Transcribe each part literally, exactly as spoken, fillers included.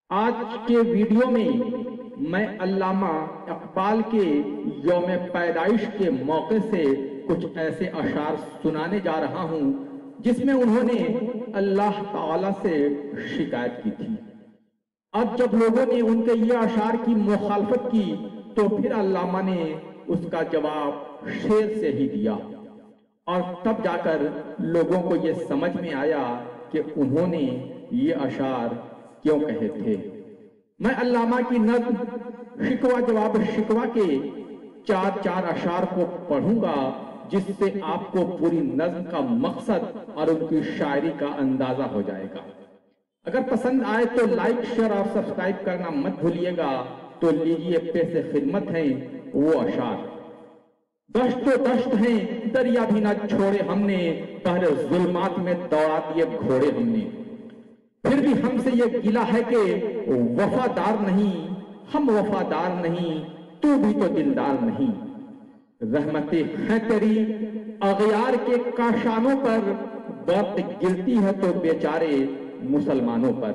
آج کے ویڈیو میں میں علامہ اقبال کے یوم پیدائش کے موقع سے کچھ ایسے اشعار سنانے جا رہا ہوں جس میں انہوں نے اللہ تعالیٰ سے شکایت کی تھی۔ اب جب لوگوں نے ان کے یہ اشعار کی مخالفت کی تو پھر علامہ نے اس کا جواب شعر سے ہی دیا، اور تب جا کر لوگوں کو یہ سمجھ میں آیا کہ انہوں نے یہ اشعار کیوں کہے تھے۔ میں علامہ کی نظم شکوہ جواب شکوہ کے چار چار اشعار کو پڑھوں گا، جس سے آپ کو پوری نظم کا مقصد اور ان کی شاعری کا اندازہ ہو جائے گا۔ اگر پسند آئے تو لائک، شیئر اور سبسکرائب کرنا مت بھولیے گا۔ تو لیجیے پیش خدمت ہیں وہ اشعار۔ دشت و دشت ہیں دریا بھی نہ چھوڑے ہم نے، بحر ظلمات میں دوڑا دیے گھوڑے ہم نے۔ پھر بھی ہم سے یہ گلہ ہے کہ وفادار نہیں، ہم وفادار نہیں، تو بھی تو دلدار نہیں۔ رحمتیں ہیں تیری اغیار کے کاشانوں پر، برت گرتی ہے تو بیچارے مسلمانوں پر۔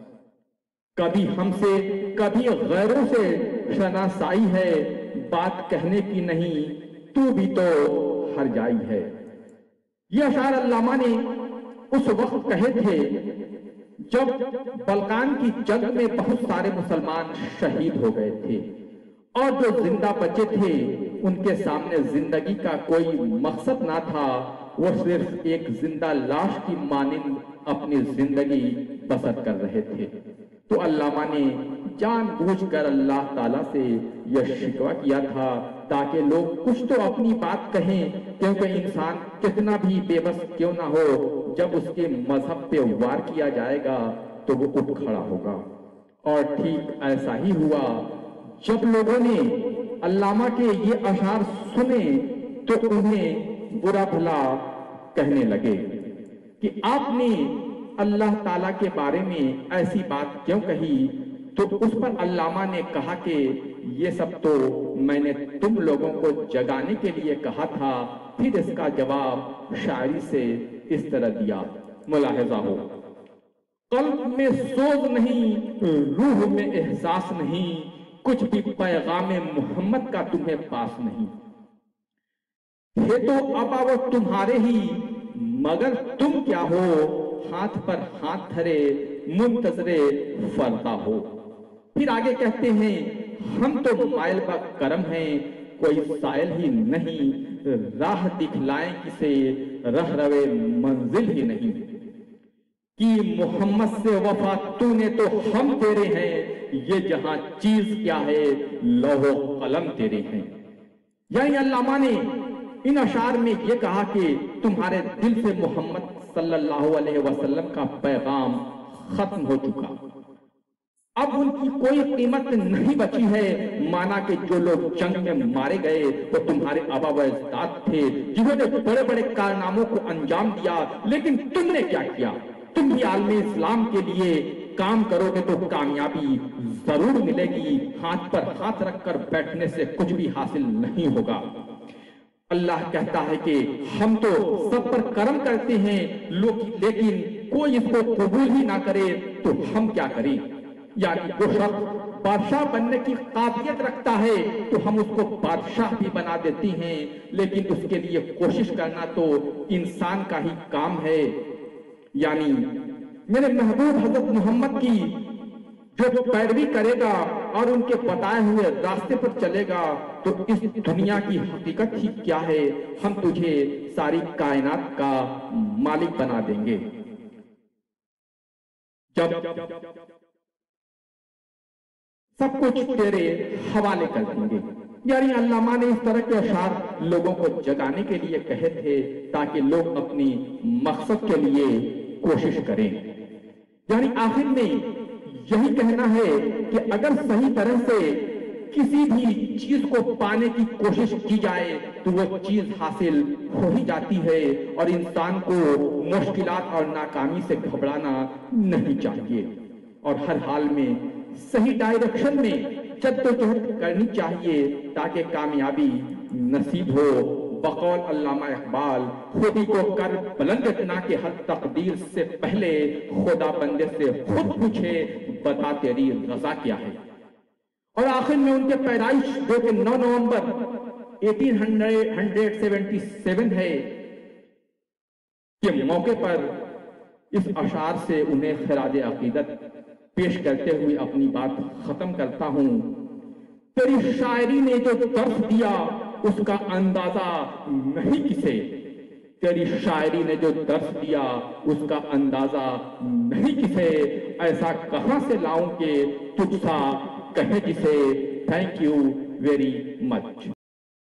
کبھی ہم سے کبھی غیروں سے شناسائی ہے، بات کہنے کی نہیں تو بھی تو ہر جائی ہے۔ یہ اشعار علامہ نے اس وقت کہے تھے جب بلقان کی جنگ میں بہت سارے مسلمان شہید ہو گئے تھے، اور جو زندہ بچے تھے ان کے سامنے زندگی کا کوئی مقصد نہ تھا، وہ صرف ایک زندہ لاش کی مانند اپنی زندگی بسر کر رہے تھے۔ تو علامہ نے جان بوجھ کر اللہ تعالیٰ سے یہ شکوہ کیا تھا تاکہ لوگ کچھ تو اپنی بات کہیں، کیونکہ انسان کتنا بھی بے بس کیوں نہ ہو، جب اس کے مذہب پہ وار کیا جائے گا تو وہ اٹھ کھڑا ہوگا۔ اور ٹھیک ایسا ہی ہوا۔ جب لوگوں نے علامہ کے یہ اشعار سنے تو انہیں برا بھلا کہنے لگے کہ آپ نے اللہ تعالیٰ کے بارے میں ایسی بات کیوں کہی؟ تو اس پر علامہ نے کہا کہ یہ سب تو میں نے تم لوگوں کو جگانے کے لیے کہا تھا۔ پھر اس کا جواب شاعری سے اس طرح دیا، ملاحظہ ہو۔ قلب میں سوز نہیں، روح میں احساس نہیں، کچھ بھی پیغام محمد کا تمہیں پاس نہیں۔ تھے تو ابا وہ تمہارے ہی، مگر تم کیا ہو، ہاتھ پر ہاتھ دھرے منتظر فردا ہو۔ پھر آگے کہتے ہیں ہم تو مائل با کرم ہیں، کوئی سائل ہی نہیں، راہ دکھلائیں کسے، رہ روے منزل ہی نہیں۔ کہ محمد سے وفا تو نے تو ہم تیرے ہیں، یہ جہاں چیز کیا ہے لوح و قلم تیرے ہیں۔ یعنی علامہ نے ان اشعار میں یہ کہا کہ تمہارے دل سے محمد صلی اللہ علیہ وسلم کا پیغام ختم ہو چکا، اب ان کی کوئی قیمت نہیں بچی ہے۔ مانا کہ جو لوگ جنگ میں مارے گئے وہ تمہارے آبا و اجداد تھے جنہوں نے بڑے بڑے کارناموں کو انجام دیا، لیکن تم نے کیا کیا؟ تم بھی عالم اسلام کے لیے کام کرو گے تو کامیابی ضرور ملے گی، ہاتھ پر ہاتھ رکھ کر بیٹھنے سے کچھ بھی حاصل نہیں ہوگا۔ اللہ کہتا ہے کہ ہم تو سب پر کرم کرتے ہیں، لیکن کوئی اس کو قبول ہی نہ کرے تو ہم کیا کریں؟ یعنی جو شخص بادشاہ بننے کی قابلیت رکھتا ہے تو ہم اس کو بادشاہ بھی بنا دیتے ہیں، لیکن اس کے لیے کوشش کرنا تو انسان کا ہی کام ہے۔ یعنی میرے محبوب حضرت محمد کی جو پیروی کرے گا اور ان کے بتائے ہوئے راستے پر چلے گا تو اس دنیا کی حقیقت ہی کیا ہے، ہم تجھے ساری کائنات کا مالک بنا دیں گے۔ جب سب کچھ تیرے حوالے کر دیں گے۔ یعنی علامہ نے اس طرح کے اشعار لوگوں کو جگانے کے لیے کہے تھے تاکہ لوگ اپنی مقصد کے لیے کوشش کریں۔ یعنی آخر میں یہی کہنا ہے کہ اگر صحیح طرح سے کسی بھی چیز کو پانے کی کوشش کی جائے تو وہ چیز حاصل ہو ہی جاتی ہے، اور انسان کو مشکلات اور ناکامی سے گھبرانا نہیں چاہیے، اور ہر حال میں صحیح ڈائریکشن میں جدوجہد کرنی چاہیے تاکہ کامیابی نصیب ہو۔ بقول علامہ اقبال خودی کو کر بلند اتنا کہ ہر تقدیر سے پہلے خدا بندے سے خود پوچھے بتا تیری رضا کیا ہے. اور آخر میں ان کے پیدائش جو کہ نو نومبر اٹھارہ سو ستہتر ہے کے موقع پر اس اشعار سے انہیں خراج عقیدت پیش کرتے ہوئے اپنی بات ختم کرتا ہوں. تیری شاعری نے جو درس دیا اس کا اندازہ نہیں کسے، تیری شاعری نے جو درس دیا اس کا اندازہ نہیں کسے، ایسا کہاں سے لاؤں کہ تجھ سا کہے جسے. Thank you very much.